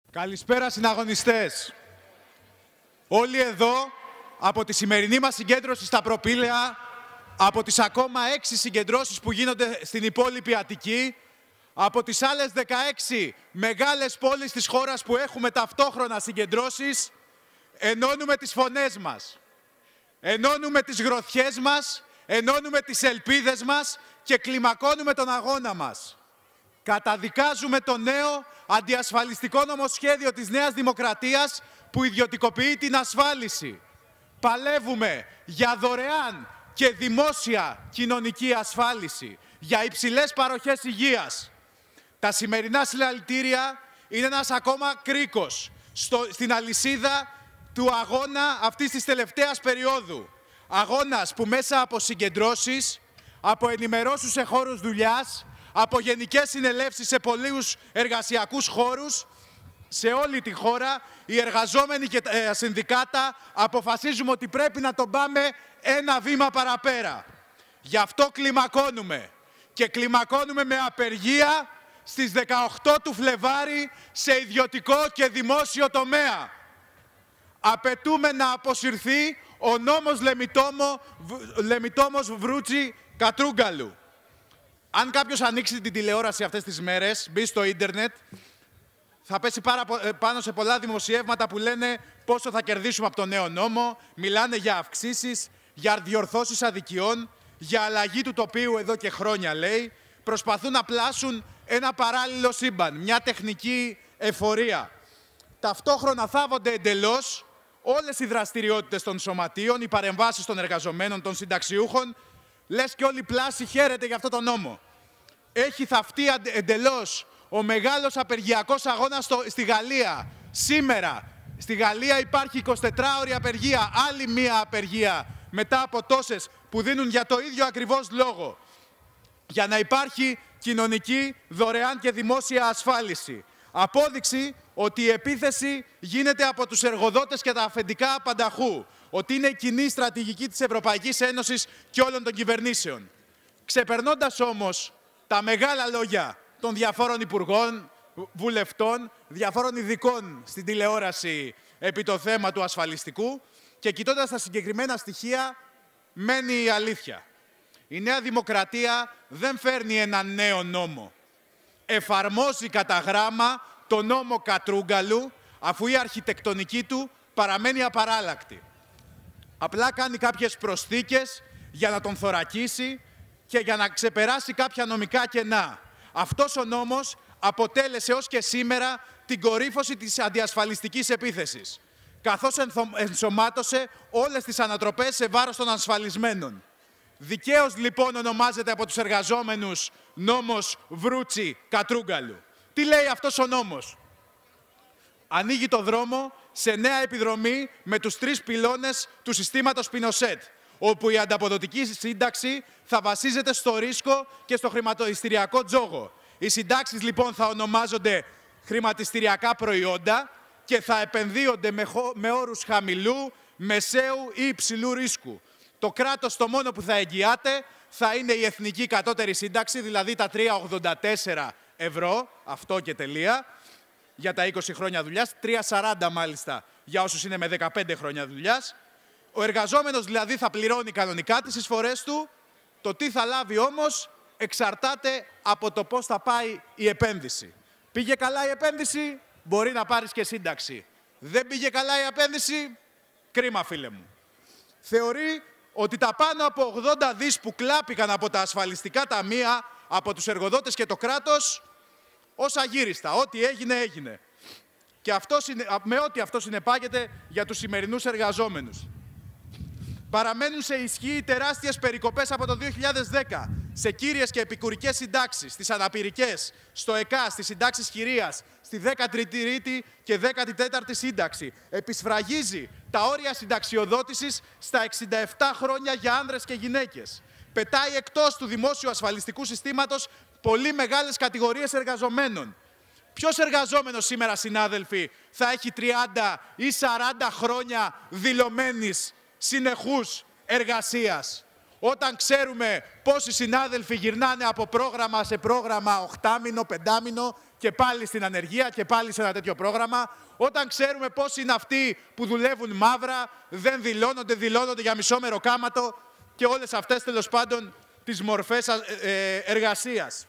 Καλησπέρα συναγωνιστές. Όλοι εδώ, από τη σημερινή μας συγκέντρωση στα Προπήλαια, από τις ακόμα 6 συγκεντρώσεις που γίνονται στην υπόλοιπη Αττική, από τις άλλες 16 μεγάλες πόλεις της χώρας που έχουμε ταυτόχρονα συγκεντρώσεις, ενώνουμε τις φωνές μας, ενώνουμε τις γροθιές μας, ενώνουμε τις ελπίδες μας και κλιμακώνουμε τον αγώνα μας. Καταδικάζουμε το νέο αντιασφαλιστικό νομοσχέδιο της Νέας Δημοκρατίας που ιδιωτικοποιεί την ασφάλιση. Παλεύουμε για δωρεάν και δημόσια κοινωνική ασφάλιση, για υψηλές παροχές υγείας. Τα σημερινά συλλαλητήρια είναι ένας ακόμα κρίκος στην αλυσίδα του αγώνα αυτής της τελευταίας περίοδου. Αγώνας που μέσα από συγκεντρώσεις, από ενημερώσεις σε χώρους δουλειάς, από γενικές συνελεύσεις σε πολλούς εργασιακούς χώρους, σε όλη τη χώρα, οι εργαζόμενοι και τα συνδικάτα αποφασίζουμε ότι πρέπει να τον πάμε ένα βήμα παραπέρα. Γι' αυτό κλιμακώνουμε. Και κλιμακώνουμε με απεργία στις 18 του Φλεβάρι σε ιδιωτικό και δημόσιο τομέα. Απαιτούμε να αποσυρθεί ο νόμος Λεμιτόμος Βρούτσι Κατρούγκαλου. Αν κάποιος ανοίξει την τηλεόραση αυτές τις μέρες, μπει στο ίντερνετ, θα πέσει πάνω σε πολλά δημοσιεύματα που λένε πόσο θα κερδίσουμε από το νέο νόμο, μιλάνε για αυξήσεις, για διορθώσεις αδικιών, για αλλαγή του τοπίου εδώ και χρόνια, λέει. Προσπαθούν να πλάσουν ένα παράλληλο σύμπαν, μια τεχνική εφορία. Ταυτόχρονα θάβονται εντελώς όλες οι δραστηριότητες των σωματείων, οι παρεμβάσεις των εργαζομένων, των συνταξιούχων, λες και όλη η πλάση χαίρεται για αυτό το νόμο. Έχει θαυτεί εντελώς ο μεγάλος απεργιακός αγώνας στη Γαλλία. Σήμερα στη Γαλλία υπάρχει 24ωρη απεργία, άλλη μία απεργία μετά από τόσες που δίνουν για το ίδιο ακριβώς λόγο. Για να υπάρχει κοινωνική, δωρεάν και δημόσια ασφάλιση. Απόδειξη ότι η επίθεση γίνεται από τους εργοδότες και τα αφεντικά απανταχού. Ότι είναι η κοινή στρατηγική της Ευρωπαϊκής Ένωσης και όλων των κυβερνήσεων. Ξεπερνώντας όμως τα μεγάλα λόγια των διαφόρων υπουργών, βουλευτών, διαφόρων ειδικών στην τηλεόραση επί το θέμα του ασφαλιστικού και κοιτώντας τα συγκεκριμένα στοιχεία, μένει η αλήθεια. Η Νέα Δημοκρατία δεν φέρνει ένα νέο νόμο. Εφαρμόζει κατά γράμμα το νόμο Κατρούγκαλου, αφού η αρχιτεκτονική του παραμένει απαράλλακτη. Απλά κάνει κάποιες προσθήκες για να τον θωρακίσει και για να ξεπεράσει κάποια νομικά κενά. Αυτός ο νόμος αποτέλεσε ως και σήμερα την κορύφωση της αντιασφαλιστικής επίθεσης, καθώς ενσωμάτωσε όλες τις ανατροπές σε βάρος των ασφαλισμένων. Δικαίως λοιπόν ονομάζεται από τους εργαζόμενους νόμος Βρούτσι Κατρούγκαλου. Τι λέει αυτός ο νόμος? Ανοίγει το δρόμο σε νέα επιδρομή με τους 3 πυλώνες του συστήματος Πινοσέτ, όπου η ανταποδοτική σύνταξη θα βασίζεται στο ρίσκο και στο χρηματιστηριακό τζόγο. Οι συντάξεις λοιπόν θα ονομάζονται χρηματιστηριακά προϊόντα και θα επενδύονται με όρους χαμηλού, μεσαίου ή υψηλού ρίσκου. Το κράτος το μόνο που θα εγγυάται θα είναι η εθνική κατώτερη σύνταξη, δηλαδή τα 3,84 ευρώ, αυτό και τελεία, για τα 20 χρόνια δουλειάς, 3,40 μάλιστα για όσους είναι με 15 χρόνια δουλειάς. Ο εργαζόμενος δηλαδή θα πληρώνει κανονικά τις εισφορές του, το τι θα λάβει όμως εξαρτάται από το πώς θα πάει η επένδυση. Πήγε καλά η επένδυση, μπορεί να πάρεις και σύνταξη. Δεν πήγε καλά η επένδυση, κρίμα φίλε μου. Θεωρεί ότι τα πάνω από 80 δις που κλάπηκαν από τα ασφαλιστικά ταμεία, από τους εργοδότες και το κράτος, ως αγύριστα. Ό,τι έγινε, έγινε. Και με ό,τι αυτό συνεπάγεται για τους σημερινούς εργαζόμενους. Παραμένουν σε ισχύ οι τεράστιες περικοπές από το 2010 σε κύριες και επικουρικές συντάξεις, στις αναπηρικές, στο ΕΚΑ, στις συντάξεις χειρίας, στη 13η και 14η σύνταξη. Επισφραγίζει τα όρια συνταξιοδότησης στα 67 χρόνια για άνδρες και γυναίκες. Πετάει εκτός του δημόσιου ασφαλιστικού συστήματος πολύ μεγάλες κατηγορίες εργαζομένων. Ποιος εργαζόμενος σήμερα, συνάδελφοι, θα έχει 30 ή 40 χρόνια δηλωμένης συνεχούς εργασίας? Όταν ξέρουμε πόσοι συνάδελφοι γυρνάνε από πρόγραμμα σε πρόγραμμα, 8μηνο, 5μηνο και πάλι στην ανεργία και πάλι σε ένα τέτοιο πρόγραμμα. Όταν ξέρουμε πόσοι είναι αυτοί που δουλεύουν μαύρα, δεν δηλώνονται για μισό μεροκάματο και όλες αυτές τέλος πάντων τις μορφές εργασίας.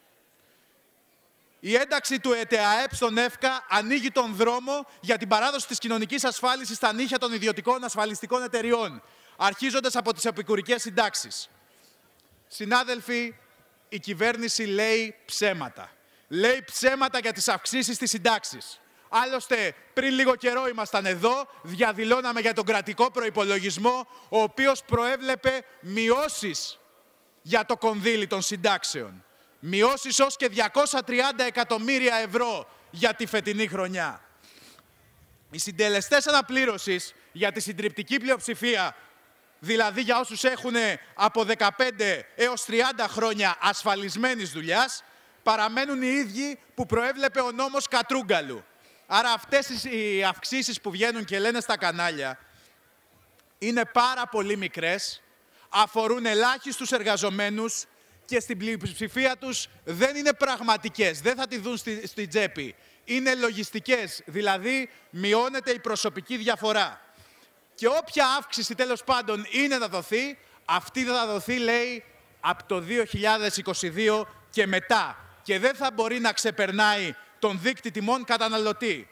Η ένταξη του ΕΤΑΕΠ στον ΕΦΚΑ ανοίγει τον δρόμο για την παράδοση της κοινωνικής ασφάλισης στα νύχια των ιδιωτικών ασφαλιστικών εταιριών, αρχίζοντας από τις επικουρικές συντάξεις. Συνάδελφοι, η κυβέρνηση λέει ψέματα. Λέει ψέματα για τις αυξήσεις στις συντάξεις. Άλλωστε, πριν λίγο καιρό ήμασταν εδώ, διαδηλώναμε για τον κρατικό προϋπολογισμό, ο οποίος προέβλεπε μειώσεις για το κονδύλι των συντάξεων. Μειώσεις ως και 230 εκατομμύρια ευρώ για τη φετινή χρονιά. Οι συντελεστές αναπλήρωσης για τη συντριπτική πλειοψηφία, δηλαδή για όσους έχουν από 15 έως 30 χρόνια ασφαλισμένης δουλειάς, παραμένουν οι ίδιοι που προέβλεπε ο νόμος Κατρούγκαλου. Άρα αυτές οι αυξήσεις που βγαίνουν και λένε στα κανάλια είναι πάρα πολύ μικρές, αφορούν ελάχιστους εργαζομένους και στην πλειοψηφία τους δεν είναι πραγματικές, δεν θα τη δουν στην τσέπη. Είναι λογιστικές, δηλαδή μειώνεται η προσωπική διαφορά. Και όποια αύξηση τέλος πάντων είναι να δοθεί, αυτή θα δοθεί, λέει, από το 2022 και μετά. Και δεν θα μπορεί να ξεπερνάει τον δείκτη τιμών καταναλωτή.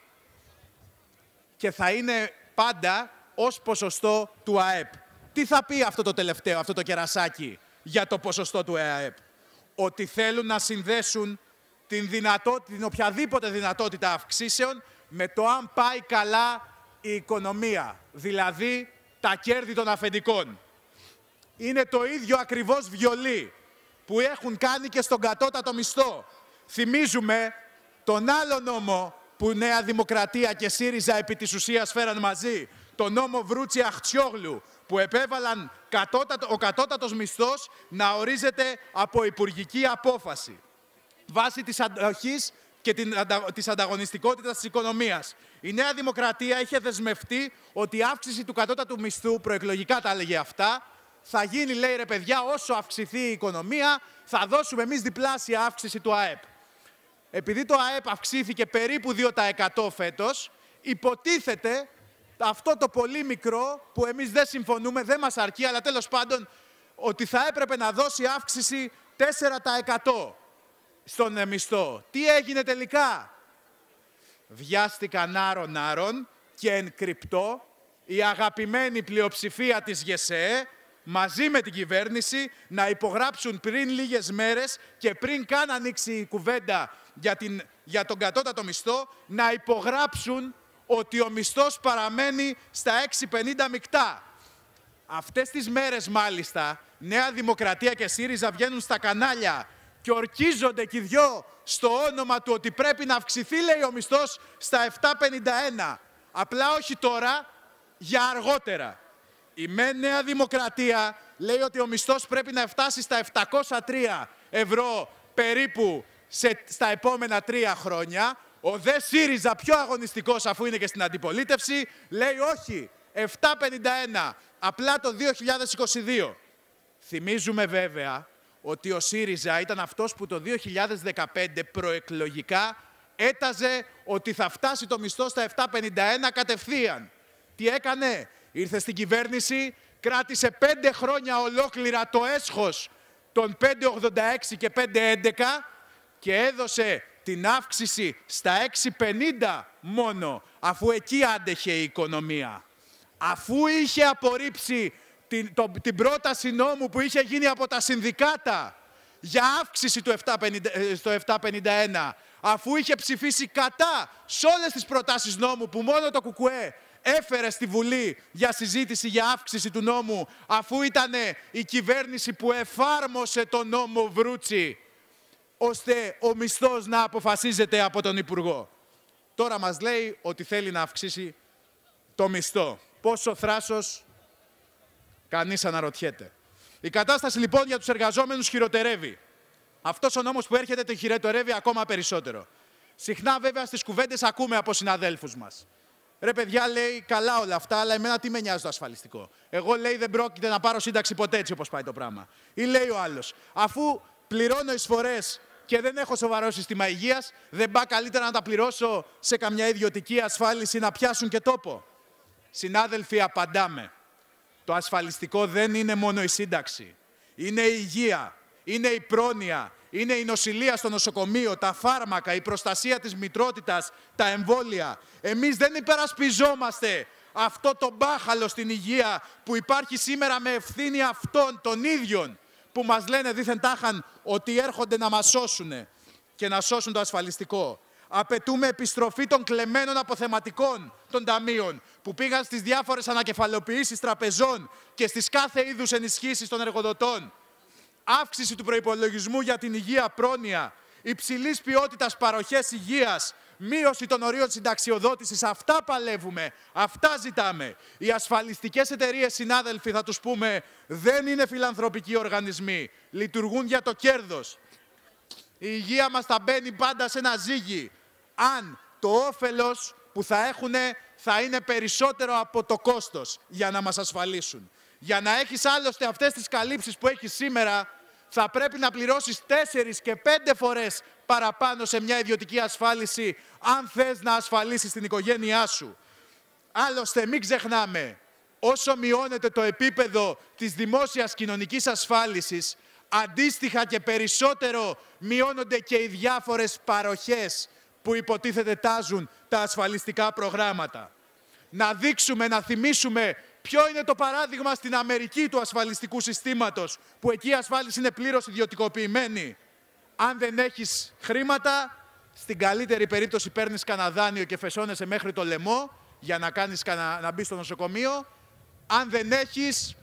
Και θα είναι πάντα ως ποσοστό του ΑΕΠ. Τι θα πει αυτό το τελευταίο, αυτό το κερασάκι για το ποσοστό του ΑΕΠ? Ότι θέλουν να συνδέσουν την οποιαδήποτε δυνατότητα αυξήσεων με το αν πάει καλά η οικονομία, δηλαδή τα κέρδη των αφεντικών. Είναι το ίδιο ακριβώς βιολί που έχουν κάνει και στον κατώτατο μισθό. Θυμίζουμε τον άλλο νόμο που Νέα Δημοκρατία και ΣΥΡΙΖΑ επί της ουσίας φέραν μαζί, τον νόμο Βρούτσι-Αχτσιόγλου, που επέβαλαν ο κατώτατος μισθός να ορίζεται από υπουργική απόφαση βάσει της αντοχής και της ανταγωνιστικότητας της οικονομίας. Η Νέα Δημοκρατία είχε δεσμευτεί ότι η αύξηση του κατώτατου μισθού, προεκλογικά τα έλεγε αυτά, θα γίνει, λέει, ρε παιδιά, όσο αυξηθεί η οικονομία, θα δώσουμε εμείς διπλάσια αύξηση του ΑΕΠ. Επειδή το ΑΕΠ αυξήθηκε περίπου 2% φέτος, υποτίθεται αυτό το πολύ μικρό, που εμείς δεν συμφωνούμε, δεν μας αρκεί, αλλά τέλος πάντων, ότι θα έπρεπε να δώσει αύξηση 4% στον μισθό. Τι έγινε τελικά? Βιάστηκαν άρον-άρον και εν κρυπτό η αγαπημένη πλειοψηφία της ΓΕΣΕΕ μαζί με την κυβέρνηση να υπογράψουν πριν λίγες μέρες και πριν καν ανοίξει η κουβέντα για τον κατώτατο μισθό, να υπογράψουν ότι ο μισθός παραμένει στα 6,50 μεικτά. Αυτές τις μέρες μάλιστα Νέα Δημοκρατία και ΣΥΡΙΖΑ βγαίνουν στα κανάλια και ορκίζονται και οι δυο στο όνομα του ότι πρέπει να αυξηθεί, λέει, ο μισθός στα 7,51. Απλά όχι τώρα, για αργότερα. Η Νέα Δημοκρατία λέει ότι ο μισθός πρέπει να φτάσει στα 703 ευρώ περίπου στα επόμενα 3 χρόνια. Ο δε ΣΥΡΙΖΑ, πιο αγωνιστικός αφού είναι και στην αντιπολίτευση, λέει όχι, 7,51, απλά το 2022. Θυμίζουμε βέβαια ότι ο ΣΥΡΙΖΑ ήταν αυτός που το 2015 προεκλογικά έταζε ότι θα φτάσει το μισθό στα 7,51 κατευθείαν. Τι έκανε? Ήρθε στην κυβέρνηση, κράτησε 5 χρόνια ολόκληρα το έσχος των 5,86 και 5,11 και έδωσε την αύξηση στα 6,50 μόνο, αφού εκεί άντεχε η οικονομία. Αφού είχε απορρίψει την πρόταση νόμου που είχε γίνει από τα συνδικάτα για αύξηση στο 7,51, αφού είχε ψηφίσει κατά σε όλες τις προτάσεις νόμου που μόνο το ΚΚΕ έφερε στη Βουλή για συζήτηση για αύξηση του νόμου, αφού ήταν η κυβέρνηση που εφάρμοσε το νόμο Βρούτσι, ώστε ο μισθός να αποφασίζεται από τον Υπουργό. Τώρα μας λέει ότι θέλει να αυξήσει το μισθό. Πόσο θράσος, κανείς αναρωτιέται. Η κατάσταση λοιπόν για τους εργαζόμενους χειροτερεύει. Αυτός ο νόμος που έρχεται το χειροτερεύει ακόμα περισσότερο. Συχνά βέβαια στις κουβέντες ακούμε από συναδέλφους μας. Ρε παιδιά, λέει, καλά όλα αυτά, αλλά εμένα τι με νοιάζει το ασφαλιστικό? Εγώ, λέει, δεν πρόκειται να πάρω σύνταξη ποτέ, έτσι όπως πάει το πράγμα. Ή λέει ο άλλος, αφού πληρώνω εισφορές και δεν έχω σοβαρό σύστημα υγείας, δεν πάει καλύτερα να τα πληρώσω σε καμιά ιδιωτική ασφάλιση να πιάσουν και τόπο? Συνάδελφοι, απαντάμε. Το ασφαλιστικό δεν είναι μόνο η σύνταξη. Είναι η υγεία, είναι η πρόνοια, είναι η νοσηλεία στο νοσοκομείο, τα φάρμακα, η προστασία της μητρότητας, τα εμβόλια. Εμείς δεν υπερασπιζόμαστε αυτό το μπάχαλο στην υγεία που υπάρχει σήμερα με ευθύνη αυτών των ίδιων που μας λένε δήθεν τάχαν ότι έρχονται να μας σώσουν και να σώσουν το ασφαλιστικό. Απαιτούμε επιστροφή των κλεμμένων αποθεματικών των ταμείων που πήγαν στις διάφορες ανακεφαλαιοποιήσεις τραπεζών και στις κάθε είδους ενισχύσεις των εργοδοτών. Αύξηση του προϋπολογισμού για την υγεία πρόνοια, υψηλής ποιότητας παροχές υγείας, μείωση των ορίων συνταξιοδότησης. Αυτά παλεύουμε, αυτά ζητάμε. Οι ασφαλιστικές εταιρείες, συνάδελφοι, θα τους πούμε, δεν είναι φιλανθρωπικοί οργανισμοί. Λειτουργούν για το κέρδος. Η υγεία μας θα μπαίνει πάντα σε ένα ζύγι, αν το όφελος που θα έχουν θα είναι περισσότερο από το κόστος για να μας ασφαλίσουν. Για να έχεις άλλωστε αυτές τις καλύψεις που έχεις σήμερα, θα πρέπει να πληρώσεις 4 και 5 φορές παραπάνω σε μια ιδιωτική ασφάλιση, αν θες να ασφαλίσεις την οικογένειά σου. Άλλωστε, μην ξεχνάμε, όσο μειώνεται το επίπεδο της δημόσιας κοινωνικής ασφάλισης, αντίστοιχα και περισσότερο μειώνονται και οι διάφορες παροχές που υποτίθεται τάζουν τα ασφαλιστικά προγράμματα. Να δείξουμε, να θυμίσουμε ποιο είναι το παράδειγμα στην Αμερική του ασφαλιστικού συστήματος, που εκεί η ασφάλιση είναι πλήρως ιδιωτικοποιημένη. Αν δεν έχεις χρήματα, στην καλύτερη περίπτωση παίρνεις κανένα δάνειο και φεσώνεσαι μέχρι το λαιμό για να μπεις στο νοσοκομείο. Αν δεν έχεις,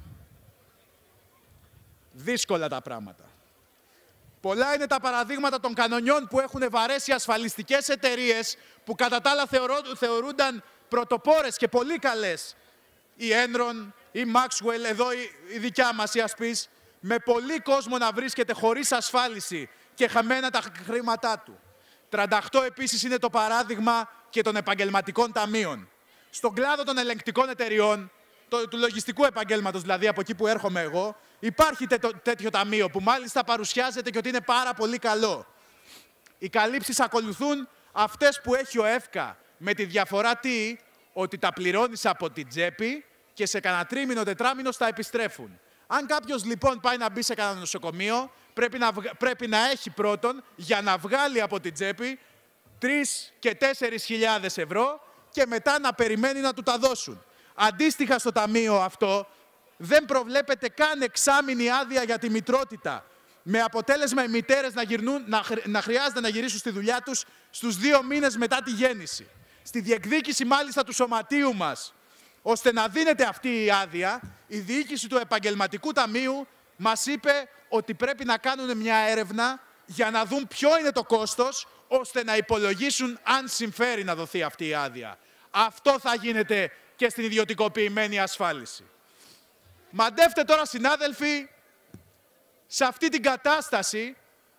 δύσκολα τα πράγματα. Πολλά είναι τα παραδείγματα των κανονιών που έχουν βαρέσει ασφαλιστικές εταιρείες που κατά τα άλλα θεωρούνταν πρωτοπόρες και πολύ καλές. Η Enron, η Maxwell, εδώ η δικιά μας η Ασπής, με πολύ κόσμο να βρίσκεται χωρίς ασφάλιση και χαμένα τα χρήματά του. 38 επίσης είναι το παράδειγμα και των επαγγελματικών ταμείων. Στον κλάδο των ελεγκτικών εταιριών, του λογιστικού επαγγέλματος δηλαδή, από εκεί που έρχομαι εγώ, υπάρχει τέτοιο ταμείο που μάλιστα παρουσιάζεται και ότι είναι πάρα πολύ καλό. Οι καλύψεις ακολουθούν αυτές που έχει ο ΕΦΚΑ, με τη διαφορά ότι τα πληρώνεις από την τσέπη και σε κανένα τρίμηνο, τετράμηνο στα επιστρέφουν. Αν κάποιος λοιπόν πάει να μπει σε κανένα νοσοκομείο, πρέπει να έχει πρώτον, για να βγάλει από την τσέπη, 3 και 4.000 ευρώ και μετά να περιμένει να του τα δώσουν. Αντίστοιχα στο ταμείο αυτό δεν προβλέπεται καν εξάμηνη άδεια για τη μητρότητα, με αποτέλεσμα οι μητέρες να χρειάζεται να γυρίσουν στη δουλειά τους στους 2 μήνες μετά τη γέννηση. Στη διεκδίκηση μάλιστα του σωματείου μας, ώστε να δίνεται αυτή η άδεια, η διοίκηση του Επαγγελματικού Ταμείου μας είπε ότι πρέπει να κάνουν μια έρευνα για να δουν ποιο είναι το κόστος, ώστε να υπολογίσουν αν συμφέρει να δοθεί αυτή η άδεια. Αυτό θα γίνεται και στην ιδιωτικοποιημένη ασφάλιση. Μαντεύτε τώρα, συνάδελφοι, σε αυτή την κατάσταση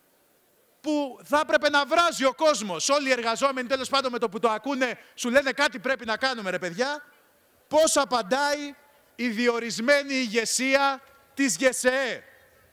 που θα έπρεπε να βράζει ο κόσμος, όλοι οι εργαζόμενοι τέλος πάντων με το που το ακούνε σου λένε κάτι πρέπει να κάνουμε ρε παιδιά, πώς απαντάει η διορισμένη ηγεσία της ΓΕΣΕΕ.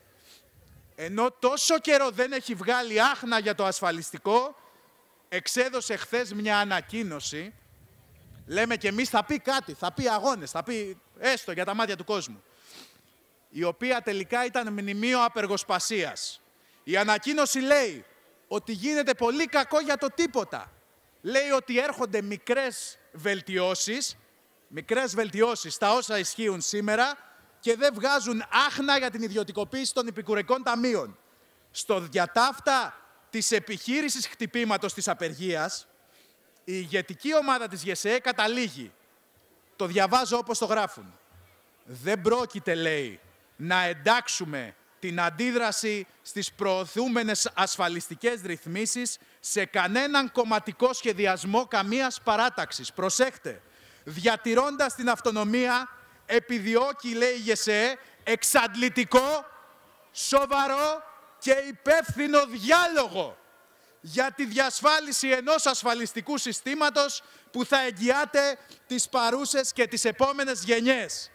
Ενώ τόσο καιρό δεν έχει βγάλει άχνα για το ασφαλιστικό, εξέδωσε χθες μια ανακοίνωση, λέμε και εμείς θα πει κάτι, θα πει αγώνες, θα πει έστω για τα μάτια του κόσμου, η οποία τελικά ήταν μνημείο απεργοσπασίας. Η ανακοίνωση λέει ότι γίνεται πολύ κακό για το τίποτα. Λέει ότι έρχονται μικρές βελτιώσεις στα όσα ισχύουν σήμερα και δεν βγάζουν άχνα για την ιδιωτικοποίηση των επικουρικών ταμείων. Στο διατάφτα της επιχείρησης χτυπήματος της απεργίας, η ηγετική ομάδα της ΓΕΣΕΕ καταλήγει. Το διαβάζω όπως το γράφουν. Δεν πρόκειται, λέει, να εντάξουμε την αντίδραση στις προωθούμενες ασφαλιστικές ρυθμίσεις σε κανέναν κομματικό σχεδιασμό καμίας παράταξης. Προσέχτε, διατηρώντας την αυτονομία, επιδιώκει, λέει η ΓΕΣΕΕ, εξαντλητικό, σοβαρό και υπεύθυνο διάλογο για τη διασφάλιση ενός ασφαλιστικού συστήματος που θα εγγυάται τις παρούσες και τις επόμενες γενιές.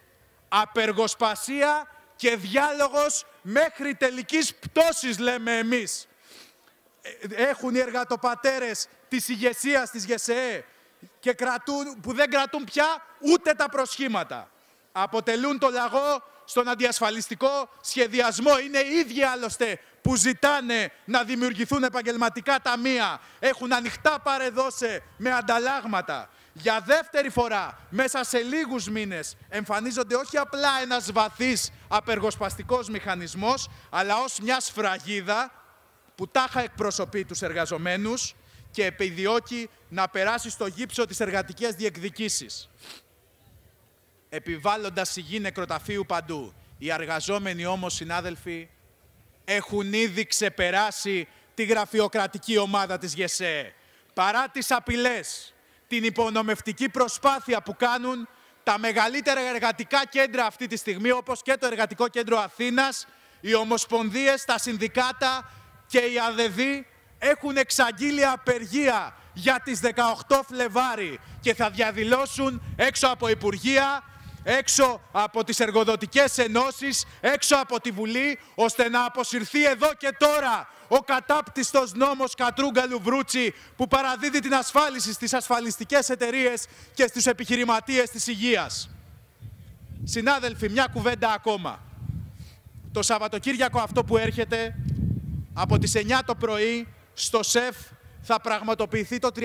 Απεργοσπασία και διάλογος μέχρι τελικής πτώσης, λέμε εμείς. έχουν οι εργατοπατέρες της ηγεσίας της ΓΕΣΕΕ και που δεν κρατούν πια ούτε τα προσχήματα. Αποτελούν το λαγό στον αντιασφαλιστικό σχεδιασμό. Είναι οι ίδιοι άλλωστε που ζητάνε να δημιουργηθούν επαγγελματικά ταμεία. Έχουν ανοιχτά παρεδώσε με ανταλλάγματα. Για δεύτερη φορά, μέσα σε λίγους μήνες, εμφανίζονται όχι απλά ένας βαθύς απεργοσπαστικός μηχανισμός, αλλά ως μια σφραγίδα που τάχα εκπροσωπεί τους εργαζομένους και επιδιώκει να περάσει στο γύψο τις εργατικές διεκδικήσεις. Επιβάλλοντας σιγή νεκροταφείου παντού. Οι εργαζόμενοι όμως, συνάδελφοι, έχουν ήδη ξεπεράσει τη γραφειοκρατική ομάδα της ΓΕΣΕΕ. Παρά τις απειλές, την υπονομευτική προσπάθεια που κάνουν τα μεγαλύτερα εργατικά κέντρα αυτή τη στιγμή, όπως και το Εργατικό Κέντρο Αθήνας, οι ομοσπονδίες, τα συνδικάτα και οι ΑΔΕΔΗ έχουν εξαγγείλει απεργία για τις 18 Φλεβάρι και θα διαδηλώσουν έξω από υπουργεία, έξω από τις εργοδοτικές ενώσεις, έξω από τη Βουλή, ώστε να αποσυρθεί εδώ και τώρα ο κατάπτυστος νόμος Κατρούγκαλου-Βρούτσι που παραδίδει την ασφάλιση στις ασφαλιστικές εταιρείες και στους επιχειρηματίες της υγείας. Συνάδελφοι, μια κουβέντα ακόμα. Το Σαββατοκύριακο αυτό που έρχεται, από τις 9 το πρωί, στο ΣΕΦ θα πραγματοποιηθεί το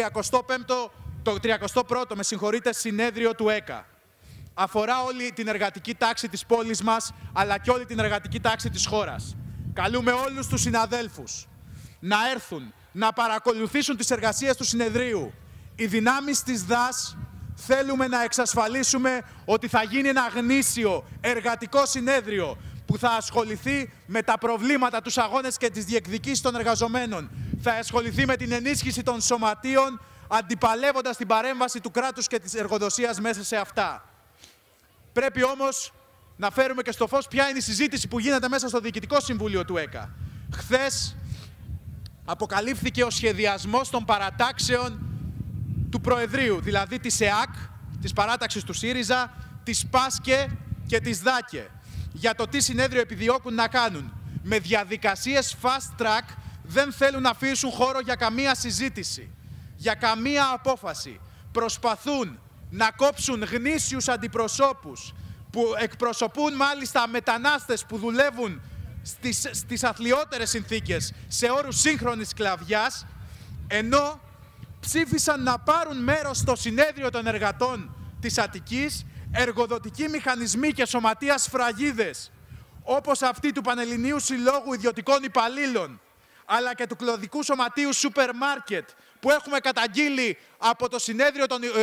31ο συνέδριο του ΕΚΑ. Αφορά όλη την εργατική τάξη της πόλης μας, αλλά και όλη την εργατική τάξη της χώρας. Καλούμε όλους τους συναδέλφους να έρθουν, να παρακολουθήσουν τις εργασίες του συνεδρίου. Οι δυνάμεις της ΔΑΣ θέλουμε να εξασφαλίσουμε ότι θα γίνει ένα γνήσιο εργατικό συνέδριο που θα ασχοληθεί με τα προβλήματα, τους αγώνες και τις διεκδικήσεις των εργαζομένων. Θα ασχοληθεί με την ενίσχυση των σωματείων, αντιπαλεύοντας την παρέμβαση του κράτους και της εργοδοσίας μέσα σε αυτά. Πρέπει όμως να φέρουμε και στο φως ποια είναι η συζήτηση που γίνεται μέσα στο Διοικητικό Συμβούλιο του ΕΚΑ. Χθες αποκαλύφθηκε ο σχεδιασμός των παρατάξεων του Προεδρείου, δηλαδή της ΕΑΚ, της παράταξης του ΣΥΡΙΖΑ, της ΠΑΣΚΕ και της ΔΑΚΕ, για το τι συνέδριο επιδιώκουν να κάνουν. Με διαδικασίες fast track δεν θέλουν να αφήσουν χώρο για καμία συζήτηση, για καμία απόφαση. Προσπαθούν να κόψουν γνήσιους αντιπροσώπους που εκπροσωπούν μάλιστα μετανάστες που δουλεύουν στις αθλιότερες συνθήκες σε όρους σύγχρονης σκλαβιάς, ενώ ψήφισαν να πάρουν μέρος στο συνέδριο των εργατών της Αττικής εργοδοτικοί μηχανισμοί και σωματεία σφραγίδες, όπως αυτή του Πανελληνίου Συλλόγου Ιδιωτικών Υπαλλήλων, αλλά και του Κλαδικού Σωματείου Σούπερ Μάρκετ, που έχουμε καταγγείλει από το συνέδριο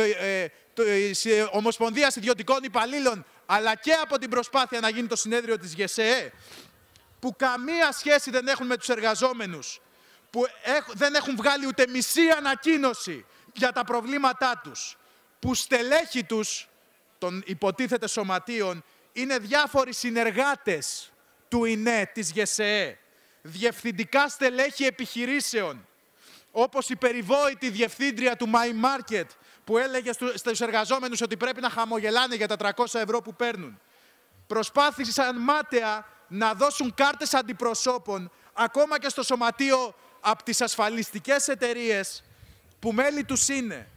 της Ομοσπονδίας Ιδιωτικών Υπαλλήλων, αλλά και από την προσπάθεια να γίνει το συνέδριο της ΓΕΣΕΕ, που καμία σχέση δεν έχουν με τους εργαζόμενους, που δεν έχουν βγάλει ούτε μισή ανακοίνωση για τα προβλήματά τους, που στελέχοι τους των υποτίθεται σωματείων είναι διάφοροι συνεργάτες του ΙΝΕ, της ΓΕΣΕΕ, διευθυντικά στελέχη επιχειρήσεων, όπως η περιβόητη διευθύντρια του My Market, που έλεγε στους εργαζόμενους ότι πρέπει να χαμογελάνε για τα 300 ευρώ που παίρνουν. Προσπάθησαν μάταια να δώσουν κάρτες αντιπροσώπων, ακόμα και στο σωματείο από τις ασφαλιστικές εταιρείες, που μέλη τους είναι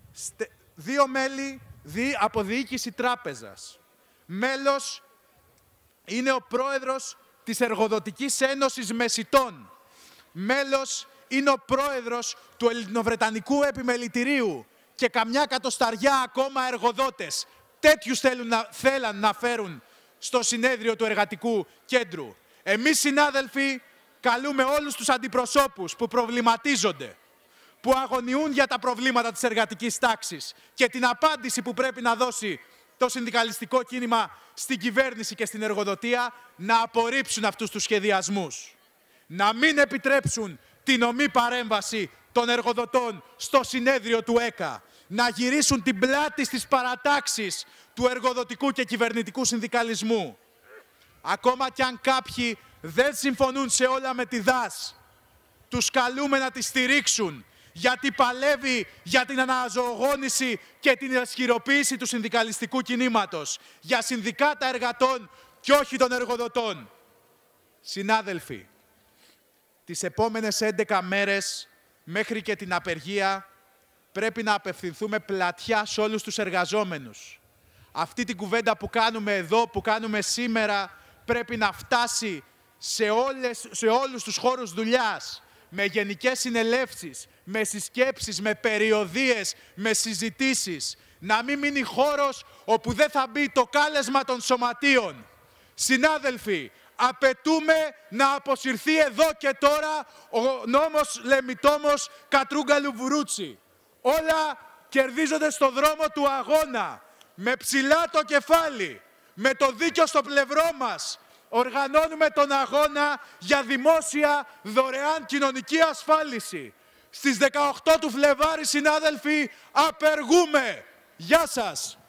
2 μέλη από διοίκηση τράπεζας. Μέλος είναι ο πρόεδρος της Εργοδοτικής Ένωσης Μεσιτών. Μέλος είναι ο πρόεδρος του Ελληνοβρετανικού Επιμελητηρίου και καμιά κατοσταριά ακόμα εργοδότες. Τέτοιους θέλαν να φέρουν στο συνέδριο του Εργατικού Κέντρου. Εμείς, συνάδελφοι, καλούμε όλους τους αντιπροσώπους που προβληματίζονται, που αγωνιούν για τα προβλήματα της εργατικής τάξης και την απάντηση που πρέπει να δώσει το συνδικαλιστικό κίνημα στην κυβέρνηση και στην εργοδοτία, να απορρίψουν αυτούς τους σχεδιασμούς. Να μην επιτρέψουν την ομή παρέμβαση των εργοδοτών στο συνέδριο του ΕΚΑ. Να γυρίσουν την πλάτη στις παρατάξεις του εργοδοτικού και κυβερνητικού συνδικαλισμού. Ακόμα κι αν κάποιοι δεν συμφωνούν σε όλα με τη ΔΑΣ, τους καλούμε να τη στηρίξουν, γιατί παλεύει για την αναζωογόνηση και την ισχυροποίηση του συνδικαλιστικού κινήματος, για συνδικάτα εργατών και όχι των εργοδοτών. Συνάδελφοι, τις επόμενες 11 μέρες, μέχρι και την απεργία, πρέπει να απευθυνθούμε πλατιά σε όλους τους εργαζόμενους. Αυτή την κουβέντα που κάνουμε εδώ, που κάνουμε σήμερα, πρέπει να φτάσει σε όλους τους χώρους δουλειάς, με γενικές συνελεύσεις, με συσκέψεις, με περιοδίες, με συζητήσεις. Να μην μείνει χώρος όπου δεν θα μπει το κάλεσμα των σωματείων. Συνάδελφοι, απαιτούμε να αποσυρθεί εδώ και τώρα ο νόμος Λεμιτόμος Κατρούγκαλου-Βουρούτσι. Όλα κερδίζονται στο δρόμο του αγώνα, με ψηλά το κεφάλι, με το δίκιο στο πλευρό μας. Οργανώνουμε τον αγώνα για δημόσια δωρεάν κοινωνική ασφάλιση. Στις 18 του Φλεβάρη, συνάδελφοι, απεργούμε. Γεια σας!